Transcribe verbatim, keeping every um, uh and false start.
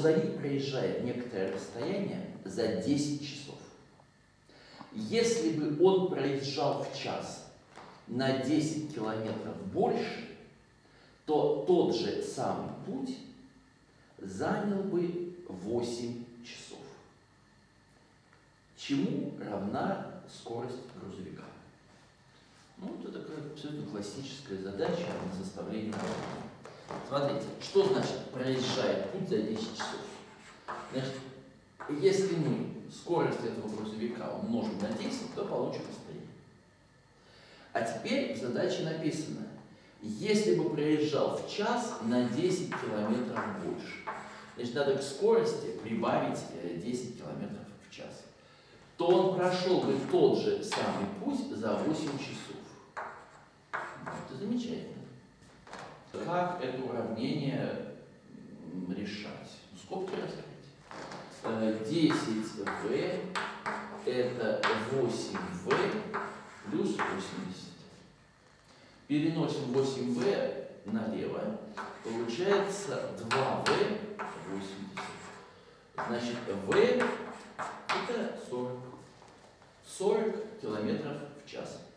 грузовик проезжает некоторое расстояние за десять часов. Если бы он проезжал в час на десять километров больше, то тот же самый путь занял бы восемь часов. Чему равна скорость грузовика? Ну, это такая абсолютно классическая задача на составление уравнения. Смотрите, что значит проезжает путь за десять часов? Значит, если мы скорость этого грузовика умножим на десять, то получим расстояние. А теперь в задаче написано, если бы проезжал в час на десять километров больше, значит, надо к скорости прибавить десять километров в час, то он прошел бы тот же самый путь за восемь часов. Это замечательно. Как это уравнение решать? Ну, скобки раскрыть. десять вэ это восемь вэ плюс восемьдесят. Переносим восемь вэ налево. Получается два вэ восемьдесят. Значит, вэ это сорок. сорок километров в час.